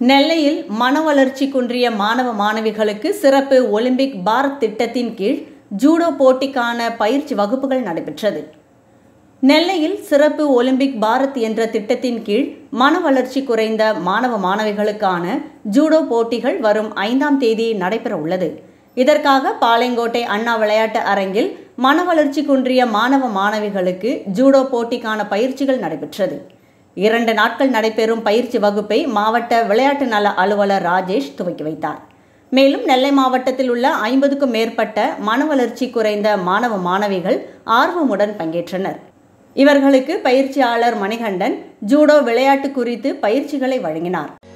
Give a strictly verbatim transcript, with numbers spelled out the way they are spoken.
நெல்லையில் மனவளர்ச்சி குன்றிய மாணவ மாணவிகளுக்கு சிறப்பு ஒலிம்பிக் பாரத் திட்டத்தின் கீழ் ஜூடோ போட்டிக்கான பயிற்சி வகுப்புகள் நடைபெற்றது. நெல்லையில் சிறப்பு ஒலிம்பிக் பாரத் என்ற திட்டத்தின் கீழ் மனவளர்ச்சி குறைந்த மாணவ மாணவிகளுக்கான ஜூடோ போட்டிகள் வரும் ஐந்தாம் தேதி நடைபெற உள்ளது. இதற்காக பாளையங்கோட்டை அண்ணா விளையாட்டு அரங்கில் மனவளர்ச்சி குன்றிய மாணவ மாணவிகளுக்கு ஜூடோ போட்டிக்கான பயிற்சிகள் நடைபெற்றது. இரண்டு நாட்கள் நடைபெறும் பயிற்சி வகுப்பை மாவட்ட விளையாட்டு நல அலுவலர் ராஜேஷ் துவக்கி வைத்தார். மேலும் நெல்லை மாவட்டத்தில் உள்ள ஐம்பதுக்கும் மேற்பட்ட மனவளர்ச்சி குறைந்த மாணவ மாணவிகள் ஆர்வமுடன் பங்கேற்றனர். இவர்களுக்கு பயிற்சியாளர் மணிகண்டன் ஜூடோ விளையாட்டு குறித்து பயிற்சிகளை வழங்கினார்.